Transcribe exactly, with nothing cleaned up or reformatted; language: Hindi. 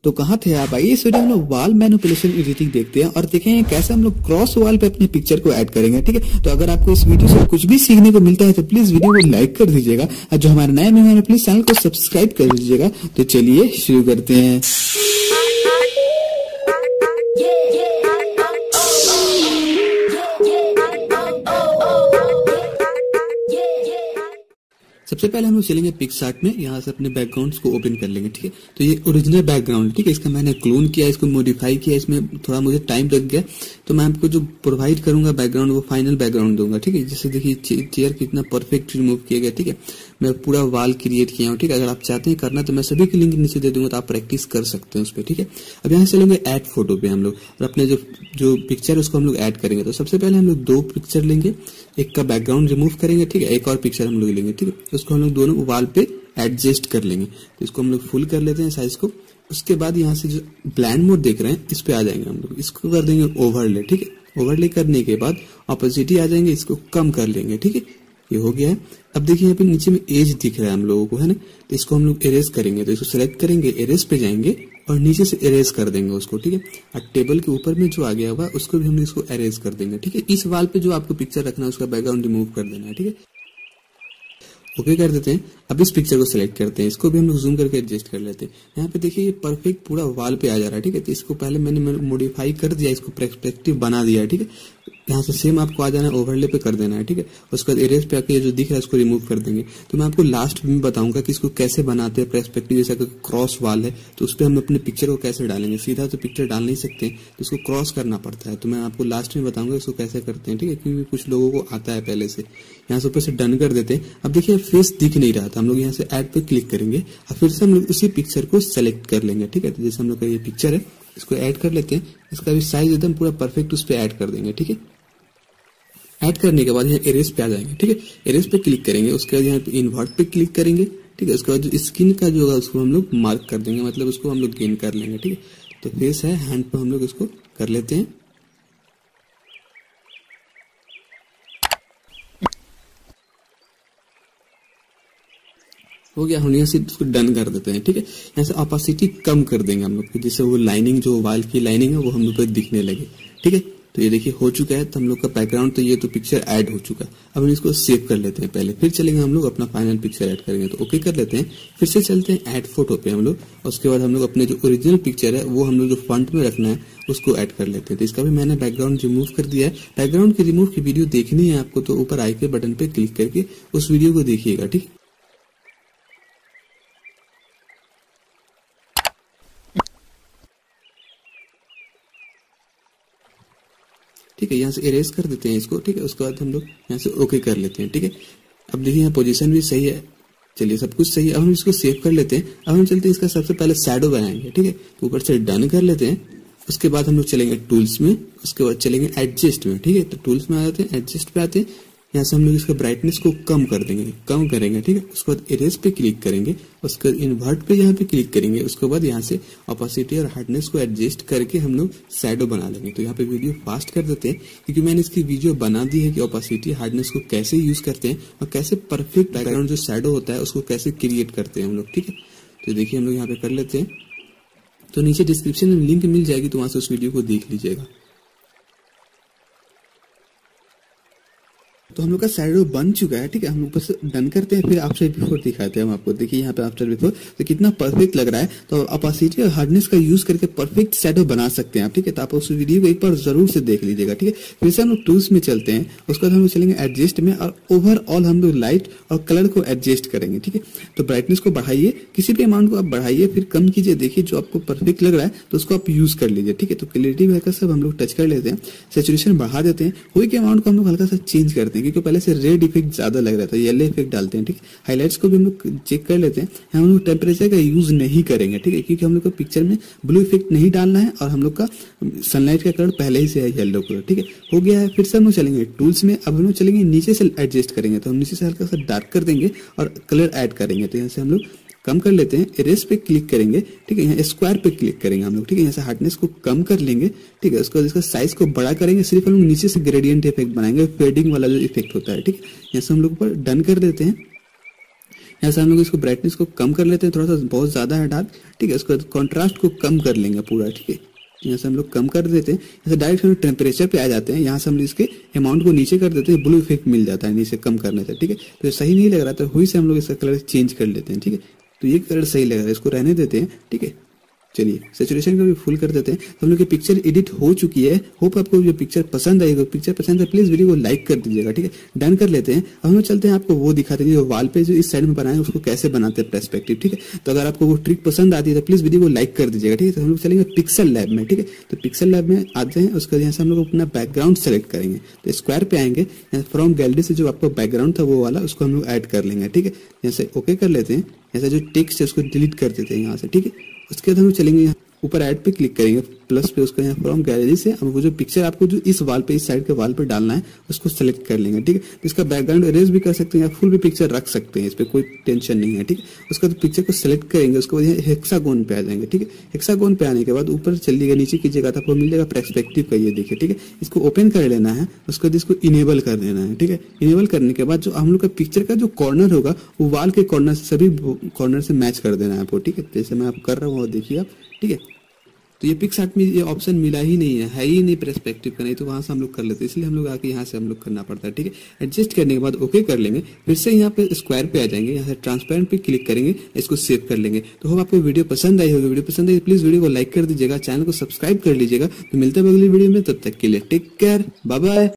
तो कहाँ थे आप? आइए इस वीडियो में हम लोग वाल मैनिपुलेशन एडिटिंग देखते हैं और देखेंगे कैसे हम लोग क्रॉस वाल पे अपने पिक्चर को ऐड करेंगे। ठीक है, तो अगर आपको इस वीडियो से कुछ भी सीखने को मिलता है तो प्लीज वीडियो को लाइक कर दीजिएगा और जो हमारे नए मेहमान है प्लीज चैनल को सब्सक्राइब कर दीजिएगा। तो चलिए शुरू करते हैं। सबसे पहले हम लोग चलेंगे पिक्सआर्ट में, यहाँ से अपने बैकग्राउंड्स को ओपन कर लेंगे। ठीक है, तो ये ओरिजिनल बैकग्राउंड है। ठीक है, इसका मैंने क्लोन किया, इसको मॉडिफाई किया, इसमें थोड़ा मुझे टाइम लग गया, तो मैं आपको जो प्रोवाइड करूंगा बैकग्राउंड वो फाइनल बैकग्राउंड दूंगा। ठीक है, जैसे देखिए चेयर कितना परफेक्ट रिमूव किया गया। ठीक है, मैं पूरा वाल क्रिएट किया हूँ। ठीक है, अगर आप चाहते हैं करना तो मैं सभी की लिंक नीचे दे दूंगा, तो आप प्रैक्टिस कर सकते हैं उस पर। ठीक है, अब यहाँ से चलेंगे ऐड फोटो पे हम लोग और अपने जो जो पिक्चर है उसको हम लोग ऐड करेंगे। तो सबसे पहले हम लोग दो पिक्चर लेंगे, एक का बैकग्राउंड रिमूव करेंगे। ठीक है, एक और पिक्चर हम लोग लेंगे। ठीक है, उसको हम लोग दोनों वाल पे एडजस्ट कर लेंगे। तो इसको हम लोग फुल कर लेते हैं साइज को। उसके बाद यहाँ से जो ब्लेंड मोड देख रहे हैं इस पे आ जाएंगे हम लोग, इसको कर देंगे ओवरले। ठीक है, ओवरले करने के बाद ऑपोसिटी आ जाएंगे, इसको कम कर लेंगे। ठीक है, ये हो गया है। अब देखिए यहाँ पे नीचे में एज दिख रहा है हम लोगों को, है ना, तो इसको हम लोग इरेज करेंगे। तो इसको सेलेक्ट करेंगे, इरेज पे जाएंगे और नीचे से इरेज कर देंगे उसको। ठीक है, और टेबल के ऊपर में जो आ गया हुआ उसको भी हम इसको इरेज कर देंगे। ठीक है, इस वाल पे जो आपको पिक्चर रखना है उसका बैकग्राउंड रिमूव कर देना है। ठीक है, ओके okay कर देते हैं। अब इस पिक्चर को सिलेक्ट करते हैं, इसको भी हम लोग जूम करके एडजस्ट कर लेते हैं। यहाँ पे देखिए ये परफेक्ट पूरा वाल पे आ जा रहा है। ठीक है, तो इसको पहले मैंने मॉडिफाई कर दिया, इसको पर्सपेक्टिव बना दिया है। ठीक है, यहाँ से सेम आपको आ जाना है, ओवरले पे कर देना है। ठीक है, उसके बाद इरेज पे आके जो दिख रहा है उसको रिमूव कर देंगे। तो मैं आपको लास्ट में बताऊंगा कि इसको कैसे बनाते हैं पर्सपेक्टिव। जैसा कि क्रॉस वाल है तो उस पर हम अपने पिक्चर को कैसे डालेंगे, सीधा तो पिक्चर डाल नहीं सकते, तो उसको क्रॉस करना पड़ता है। तो मैं आपको लास्ट में बताऊंगा इसको कैसे करते हैं। ठीक है, क्योंकि कुछ लोगों को आता है पहले से। यहाँ से ऊपर से डन कर देते हैं। अब देखिए फेस दिख नहीं रहा था, हम लोग यहाँ से ऐड पे क्लिक करेंगे और फिर से हम लोग उसी पिक्चर को सेलेक्ट कर लेंगे। ठीक है, तो जैसे हम लोग का ये पिक्चर है इसको ऐड कर लेते हैं, इसका भी साइज एकदम पूरा परफेक्ट उस पर ऐड कर देंगे। ठीक है, ऐड करने के बाद यहाँ इरेज पे आ जाएंगे। ठीक है, इरेज पे क्लिक करेंगे, उसके बाद यहाँ पे इन्वर्ट पे क्लिक करेंगे। ठीक है, उसके बाद जो स्किन का जो होगा उसको हम लोग मार्क कर देंगे, मतलब उसको हम लोग गेन कर लेंगे। ठीक है, तो फेस है, हैंड पे हम लोग इसको कर लेते हैं। हो गया, हम यहाँ से इसको डन कर देते हैं। ठीक है, यहाँ से ऑपोसिटी कम कर देंगे हम लोग, जिससे वो लाइनिंग जो वाल की लाइनिंग है वो हम लोग को दिखने लगे। ठीक है, तो ये देखिए हो चुका है। तो हम लोग का बैकग्राउंड तो ये तो पिक्चर ऐड हो चुका है। अब हम इसको सेव कर लेते हैं पहले, फिर चलेंगे हम लोग अपना फाइनल पिक्चर ऐड करेंगे। तो ओके कर लेते हैं, फिर से चलते हैं ऐड फोटो पे हम लोग। उसके बाद हम लोग अपने जो ओरिजिनल पिक्चर है वो हम लोग जो फ्रंट में रखना है उसको ऐड कर लेते हैं। तो इसका भी मैंने बैकग्राउंड रिमूव कर दिया है। बैकग्राउंड की रिमूव की वीडियो देखनी है आपको तो ऊपर आई के बटन पे क्लिक करके उस वीडियो को देखिएगा। ठीक, ठीक है, यहाँ से इरेज कर देते हैं इसको। ठीक है, उसके बाद हम लोग यहाँ से ओके कर लेते हैं। ठीक है, अब देखिए यहाँ पोजीशन भी सही है, चलिए सब कुछ सही है। अब हम इसको सेव कर लेते हैं। अब हम चलते हैं इसका सबसे पहले शैडो बनाएंगे। ठीक है, ऊपर से डन कर लेते हैं। उसके बाद हम लोग चलेंगे टूल्स में, उसके बाद चलेंगे एडजस्ट में। ठीक है, तो टूल्स में आ जाते हैं, एडजस्ट पे आते हैं। यहाँ से हम लोग इसका ब्राइटनेस को कम कर देंगे, कम करेंगे। ठीक है, उसके बाद इरेज पे क्लिक करेंगे, उसके बाद इन्वर्ट पे यहाँ पे क्लिक करेंगे। उसके बाद यहाँ से ऑपोसिटी और हार्डनेस को एडजस्ट करके हम लोग शैडो बना लेंगे। तो यहाँ पे वीडियो फास्ट कर देते हैं क्योंकि मैंने इसकी वीडियो बना दी है कि ऑपोसिटी हार्डनेस को कैसे यूज करते हैं और कैसे परफेक्ट बैकग्राउंड जो शैडो होता है उसको कैसे क्रिएट करते हैं हम लोग। ठीक है, तो देखिए हम लोग यहाँ पे कर लेते हैं। तो नीचे डिस्क्रिप्शन में लिंक मिल जाएगी, तो वहां से उस वीडियो को देख लीजिएगा। तो हम लोग का शैडो बन चुका है। ठीक है, हम लोग बस डन करते हैं, फिर आफ्टर बिफोर दिखाते हैं हम आपको। देखिए यहाँ पे आफ्टर बिफोर तो कितना परफेक्ट लग रहा है। तो ऑपोसिटी और हार्डनेस का यूज करके परफेक्ट शैडो बना सकते हैं आप। ठीक है, तो आप उस वीडियो को एक बार जरूर से देख लीजिएगा। ठीक है, फिर से हम लोग टूल्स में चलते हैं, उसके बाद हम लोग चलेंगे एडजस्ट में और ओवरऑल हम लोग लाइट और कलर को एडजस्ट करेंगे। ठीक है, तो ब्राइटनेस को बढ़ाइए, किसी भी अमाउंट को आप बढ़ाइए, फिर कम कीजिए। देखिए जो आपको परफेक्ट लग रहा है तो उसको आप यूज कर लीजिए। ठीक है, तो क्लियरिटी वगैरह सब हम लोग टच कर लेते हैं, सेचुरेशन बढ़ा देते हैं, हुई के अमाउंट को हम लोग हल्का सा चेंज करते हैं क्योंकि पहले से रेड इफेक्ट ज्यादा लग रहा था, येलो इफेक्ट डालते हैं। ठीक है, हाइलाइट्स को भी हम लोग चेक कर लेते हैं। हम लोग टेम्परेचर का यूज नहीं करेंगे। ठीक है, क्योंकि हम लोग को पिक्चर में ब्लू इफेक्ट नहीं डालना है और हम लोग का सनलाइट का कलर पहले ही से है येलो कलर। ठीक है, हो गया है। फिर से हम लोग चलेंगे टूल्स में, अब हम लोग चलेंगे नीचे से एडजस्ट करेंगे। तो हम नीचे से हल्का सा डार्क कर देंगे और कलर ऐड करेंगे। तो यहाँ से हम लोग कम कर लेते हैं, इरेज पे क्लिक करेंगे। ठीक है, यहाँ स्क्वायर पे क्लिक करेंगे हम लोग। ठीक है, यहाँ से हार्डनेस को कम कर लेंगे। ठीक है, उसके बाद इसका साइज को बड़ा करेंगे। सिर्फ हम लोग नीचे से ग्रेडियंट इफेक्ट बनाएंगे, फेडिंग वाला जो इफेक्ट होता है। ठीक है, यहाँ से हम लोग ऊपर डन कर देते हैं। यहाँ से हम लोग इसको ब्राइटनेस को कम कर लेते हैं, थोड़ा सा बहुत ज्यादा है डार्क, ठीक है। उसके बाद कॉन्ट्रास्ट को कम कर लेंगे पूरा, ठीक है। यहाँ से हम लोग कम कर देते हैं, जैसे डायरेक्ट हम टेम्परेचर पे आ जाते हैं, यहाँ से हम इसके अमाउंट को नीचे कर देते हैं, ब्लू इफेक्ट मिल जाता है नीचे कम करने से, ठीक है। तो सही नहीं लग रहा तो हुई से हम लोग इसका कलर चेंज कर लेते हैं, ठीक है। तो ये कलर सही लग रहा है, इसको रहने देते हैं, ठीक है। चलिए सैचुरेशन को भी फुल कर देते हैं। तो हम लोग की पिक्चर एडिट हो चुकी है। होप आपको जो पिक्चर पसंद आएगा, पिक्चर पसंद है प्लीज वीडियो को लाइक कर दीजिएगा, ठीक है। डन कर लेते हैं। अब हम लोग चलते हैं, आपको वो दिखाते हैं जो वाल पे जो इस साइड में बनाए उसको कैसे बनाते हैं पर्सपेक्टिव, ठीक है। तो अगर आपको वो ट्रिक पसंद आती है तो प्लीज वीडियो को लाइक कर दीजिएगा, ठीक है। तो हम लोग चलेंगे पिक्सल लैब में, ठीक है। तो पिक्सल लैब में आते हैं, उसके यहाँ से हम लोग अपना बैकग्राउंड सेलेक्ट करेंगे। तो स्क्वायर पे आएंगे, फ्रॉम गैलरी से जो आपका बैकग्राउंड था वो वाला उसको हम लोग ऐड कर लेंगे, ठीक है। यहाँ से ओके कर लेते हैं। ऐसा जो टेक्स्ट है उसको डिलीट कर देते हैं यहाँ से, ठीक है। उसके बाद हम चलेंगे ऊपर ऐड पे क्लिक करेंगे, प्लस पे उसका यहाँ फ्रॉम गैलरी से हमको जो पिक्चर आपको जो इस वाल पे इस साइड के वाल पे डालना है उसको सेलेक्ट कर लेंगे, ठीक है। तो इसका बैकग्राउंड इरेज भी कर सकते हैं या फुल भी पिक्चर रख सकते हैं, इस पे कोई टेंशन नहीं है, ठीक है। उसका तो पिक्चर को सिलेक्ट करेंगे, उसके बाद यहाँ हेक्सागोन पे आ जाएंगे, ठीक है। हेक्सागोन पे आने के बाद ऊपर चलिएगा, नीचे कीजिएगा तो आपको मिल जाएगा पर्सपेक्टिव का, ये देखिए, ठीक है। इसको ओपन कर लेना है, उसके बाद इसको इनेबल कर देना है, ठीक है। इनेबल करने के बाद जो हम लोग का पिक्चर का जो कॉर्नर होगा वो वाल के कॉर्नर से सभी कॉर्नर से मैच कर देना है आपको, ठीक है। जैसे मैं आप कर रहा हूँ देखिए आप, ठीक है। तो ये पिक्सआर्ट में ये ऑप्शन मिला ही नहीं है, है ही नहीं पर्सपेक्टिव का, नहीं तो वहां से हम लोग कर लेते हैं, इसलिए हम लोग आके यहाँ से हम लोग करना पड़ता है, ठीक है। एडजस्ट करने के बाद ओके कर लेंगे, फिर से यहाँ पे स्क्वायर पे आ जाएंगे, यहाँ से ट्रांसपेरेंट पे क्लिक करेंगे, इसको सेव कर लेंगे। तो होप आपको वीडियो पसंद आई होगी। वीडियो पसंद आई प्लीज वीडियो को लाइक कर दीजिएगा, चैनल को सब्सक्राइब कर लीजिएगा। तो मिलते हैं अगली वीडियो में, तब तक के लिए टेक केयर, बाय बाय।